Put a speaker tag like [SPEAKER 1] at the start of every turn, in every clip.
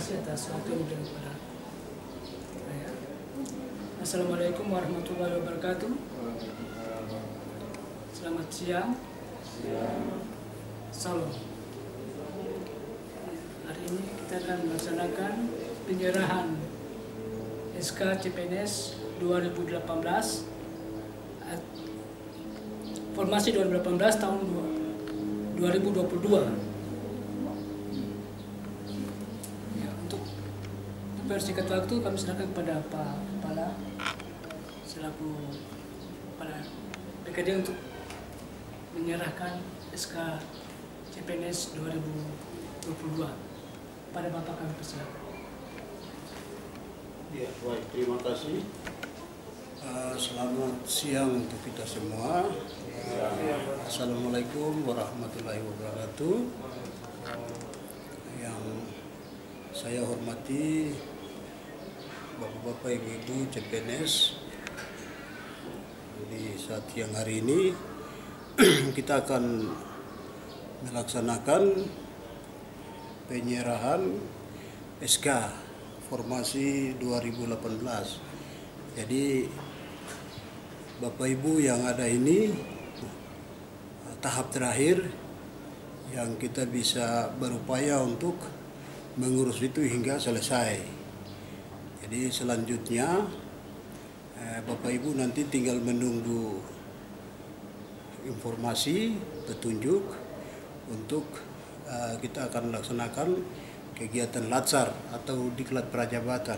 [SPEAKER 1] kasih atas waktu yang diberikan kepada saya. Assalamualaikum warahmatullahi wabarakatuh. Selamat siang. Salam. Hari ini kita akan melaksanakan penyerahan SK CPNS 2018 formasi 2018 tahun 2022. Ya, untuk persingkat waktu kami serahkan kepada Pak Kepala selaku Kepala PKD untuk menyerahkan SK CPNS 2022 pada Bapak kami persilakan.
[SPEAKER 2] Ya, baik, terima kasih. Selamat siang untuk kita semua. Assalamualaikum warahmatullahi wabarakatuh. Yang saya hormati Bapak-Bapak, Ibu-Ibu CPNS, di saat siang hari ini kita akan melaksanakan penyerahan SK formasi 2018. Jadi Bapak Ibu yang ada ini tahap terakhir yang kita bisa berupaya untuk mengurus itu hingga selesai. Jadi selanjutnya Bapak Ibu nanti tinggal menunggu informasi, petunjuk untuk kita akan melaksanakan kegiatan latsar atau diklat prajabatan.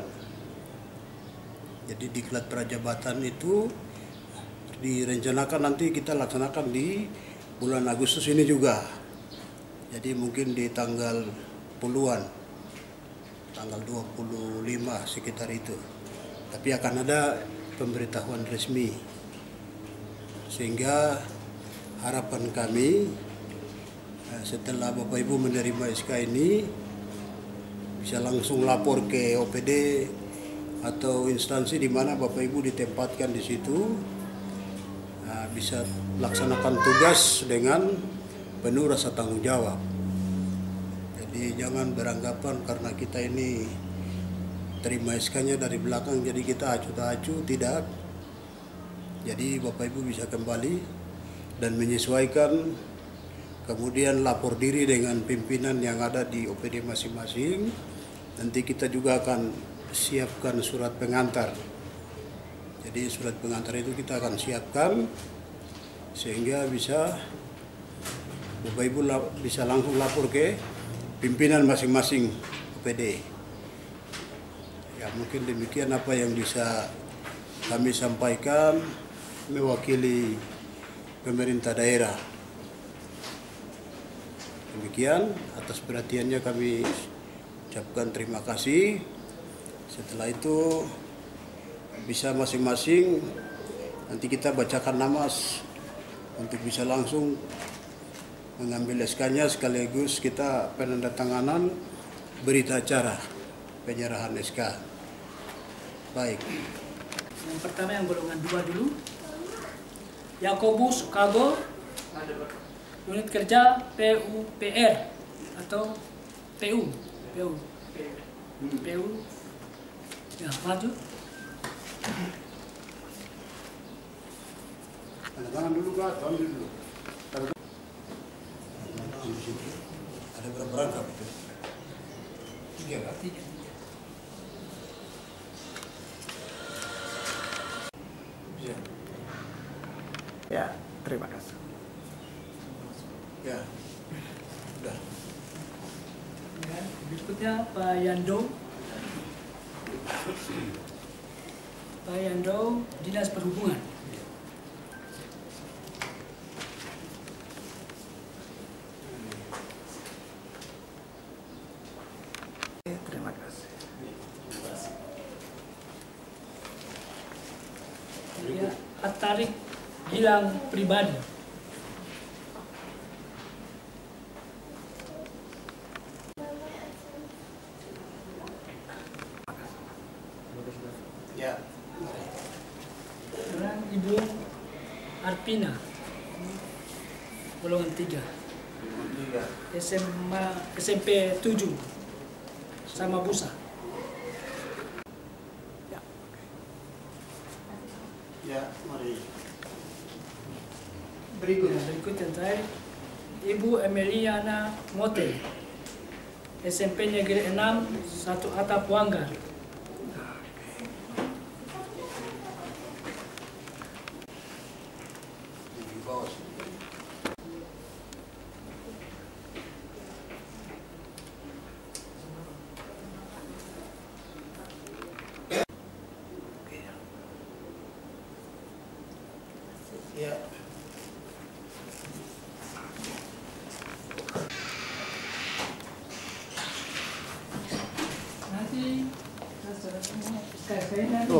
[SPEAKER 2] Jadi diklat prajabatan itu direncanakan nanti kita laksanakan di bulan Agustus ini juga. Jadi mungkin di tanggal puluhan, tanggal 25 sekitar itu. Tapi akan ada pemberitahuan resmi. Sehingga harapan kami setelah Bapak Ibu menerima SK ini bisa langsung lapor ke OPD atau instansi di mana Bapak Ibu ditempatkan di situ, bisa laksanakan tugas dengan penuh rasa tanggung jawab. Jadi jangan beranggapan karena kita ini terima SK-nya dari belakang jadi kita acuh tak acuh, tidak. Jadi Bapak Ibu bisa kembali dan menyesuaikan, kemudian lapor diri dengan pimpinan yang ada di OPD masing-masing. Nanti kita juga akan siapkan surat pengantar. Jadi surat pengantar itu kita akan siapkan sehingga bisa Bapak Ibu bisa langsung lapor ke pimpinan masing-masing OPD. Ya, mungkin demikian apa yang bisa kami sampaikan mewakili pemerintah daerah. Demikian, atas perhatiannya kami ucapkan terima kasih. Setelah itu bisa masing-masing nanti kita bacakan nama untuk bisa langsung mengambil SK-nya, sekaligus kita penandatanganan berita acara penyerahan SK. Baik.
[SPEAKER 1] Yang pertama yang golongan 2 dulu. Yakobus Kago, unit kerja PUPR atau PU. Ya, maju.
[SPEAKER 2] Tanda tangan dulu Kak, ambil dulu. Ada berapa rangkap itu? 3 Kak?
[SPEAKER 1] 3.
[SPEAKER 3] Ya, terima kasih.
[SPEAKER 2] Ya, sudah.
[SPEAKER 1] Ya, berikutnya Pak Yando. Pak Yando, Dinas Perhubungan.
[SPEAKER 3] Terima kasih.
[SPEAKER 1] Ya, Atarik Gilang Pribadi.
[SPEAKER 2] Ya.
[SPEAKER 1] Dan Ibu Arpina, golongan 3, SMP 7. sama busa.
[SPEAKER 2] Ya, mari.
[SPEAKER 1] Berikut yang terakhir, Ibu Emiliana Mote, SMP Negeri 6, 1 Atap Wanggar.
[SPEAKER 2] Di bawah. Ya.
[SPEAKER 1] Nanti saya nanti
[SPEAKER 2] Oh.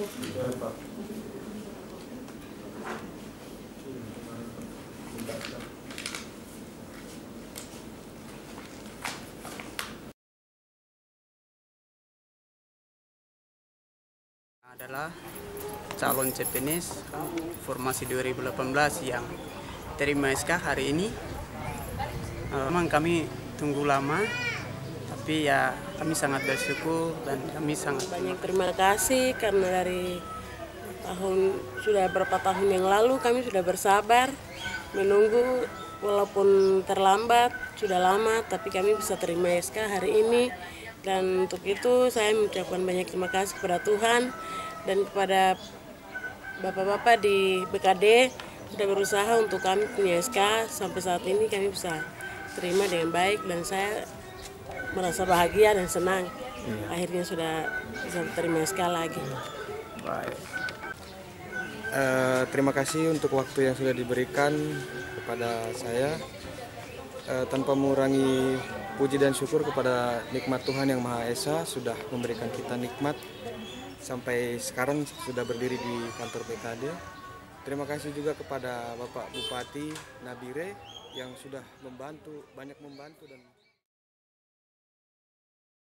[SPEAKER 4] Adalah calon CPNS formasi 2018 yang terima SK hari ini. Memang kami tunggu lama, tapi ya kami sangat bersyukur dan kami sangat
[SPEAKER 5] Banyak terima kasih karena dari sudah berapa tahun yang lalu kami sudah bersabar menunggu, walaupun terlambat sudah lama, tapi kami bisa terima SK hari ini. Dan untuk itu saya mengucapkan banyak terima kasih kepada Tuhan dan kepada bapak-bapak di BKD sudah berusaha untuk kami punya SK. Sampai saat ini kami bisa terima dengan baik dan saya merasa bahagia dan senang. Akhirnya sudah bisa terima SK lagi.
[SPEAKER 3] Baik. Terima kasih untuk waktu yang sudah diberikan kepada saya. Tanpa mengurangi puji dan syukur kepada nikmat Tuhan Yang Maha Esa sudah memberikan kita nikmat sampai sekarang sudah berdiri di kantor BKD. Terima kasih juga kepada Bapak Bupati Nabire yang sudah banyak membantu dan